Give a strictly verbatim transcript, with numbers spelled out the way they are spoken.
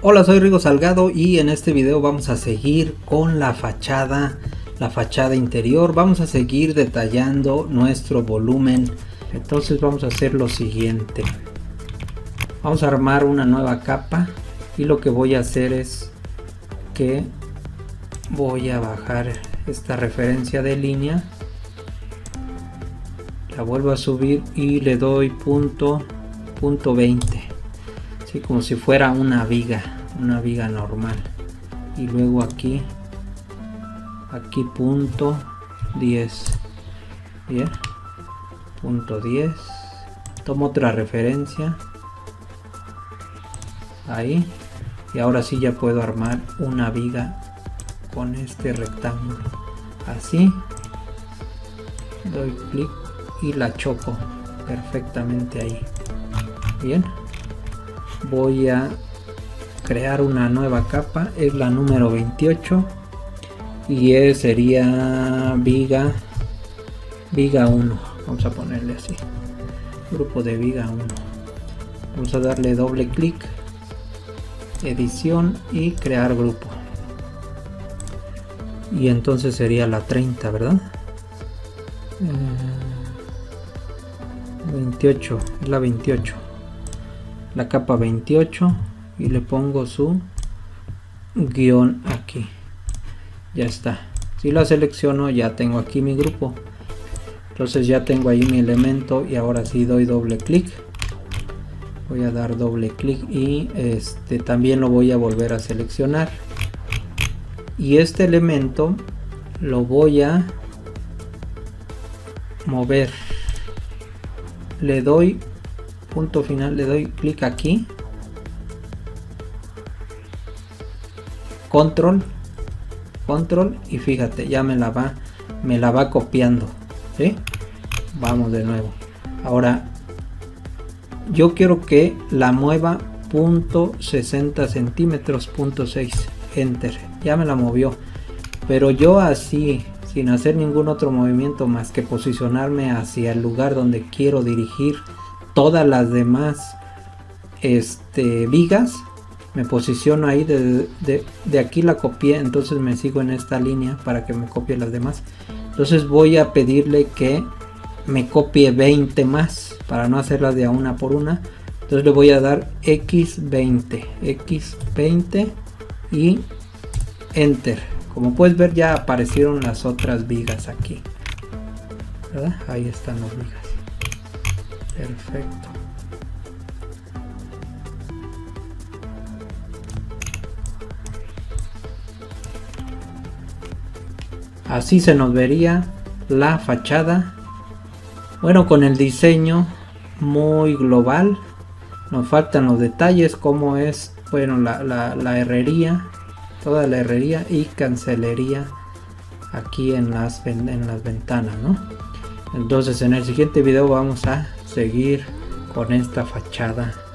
Hola, soy Rigo Salgado y en este video vamos a seguir con la fachada, la fachada interior. Vamos a seguir detallando nuestro volumen. Entonces vamos a hacer lo siguiente. Vamos a armar una nueva capa y lo que voy a hacer es que voy a bajar esta referencia de línea, la vuelvo a subir y le doy punto, punto veinte, así como si fuera una viga, una viga normal, y luego aquí aquí punto diez. Bien, punto diez, tomo otra referencia ahí y ahora sí ya puedo armar una viga con este rectángulo. Así doy clic y la choco perfectamente ahí. Bien, voy a crear una nueva capa, es la número veintiocho y es, sería viga viga uno. Vamos a ponerle así, grupo de viga uno. Vamos a darle doble clic, edición y crear grupo, y entonces sería la treinta, ¿verdad? Eh, veintiocho, es la veintiocho, la capa veintiocho, y le pongo su guión aquí. Ya está. Si la selecciono ya tengo aquí mi grupo, entonces ya tengo ahí mi elemento y ahora sí doy doble clic. Voy a dar doble clic y este también lo voy a volver a seleccionar, y este elemento lo voy a mover. Le doy punto final, le doy clic aquí, control control y fíjate, ya me la va me la va copiando, ¿sí? Vamos de nuevo. Ahora yo quiero que la mueva punto sesenta centímetros, punto seis, enter. Ya me la movió, pero yo así, sin hacer ningún otro movimiento más que posicionarme hacia el lugar donde quiero dirigir todas las demás este, vigas, me posiciono ahí. De, de, de aquí la copié, entonces me sigo en esta línea para que me copie las demás. Entonces voy a pedirle que me copie veinte más para no hacerlas de a una por una. Entonces le voy a dar equis veinte, equis veinte y enter. Como puedes ver, ya aparecieron las otras vigas aquí, ¿verdad? Ahí están las vigas. Perfecto. Así se nos vería la fachada. Bueno, con el diseño muy global, nos faltan los detalles como es, bueno, la, la, la herrería, toda la herrería y cancelería aquí en las, en las ventanas, ¿no? Entonces en el siguiente video vamos a seguir con esta fachada